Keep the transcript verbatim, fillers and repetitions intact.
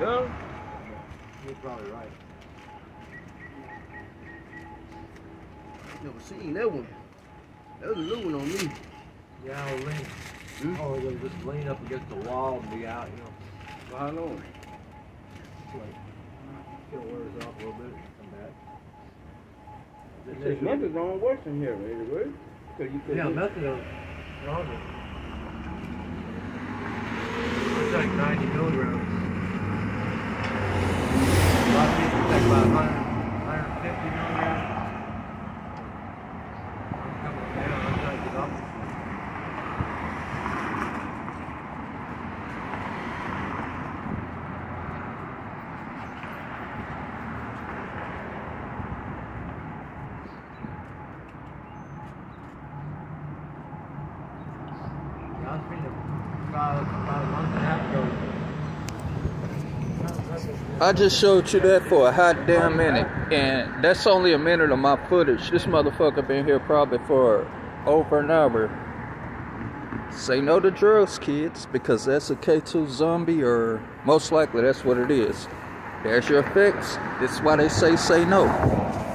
Yeah? You're probably right. Never seen that one. That was a new one on me. Yeah, I'll lean. Hmm? Oh, you'll just lean up against the wall and be out, you know. For how long? It's like, it wears off a little bit, come back. Six months is on worse than here, man. Right? Cause you could Yeah, methadone. Stronger. It's like ninety milligrams. A lot of people take about one hundred, one hundred fifty milligrams. I'm coming down, I'm trying to get up. I was feeling about, about a month and a half ago. I just showed you that for a hot damn minute, and that's only a minute of my footage. This motherfucker been here probably for over an hour. Say no to drugs, kids, because that's a K two zombie, or most likely that's what it is. There's your effects. This is why they say say no.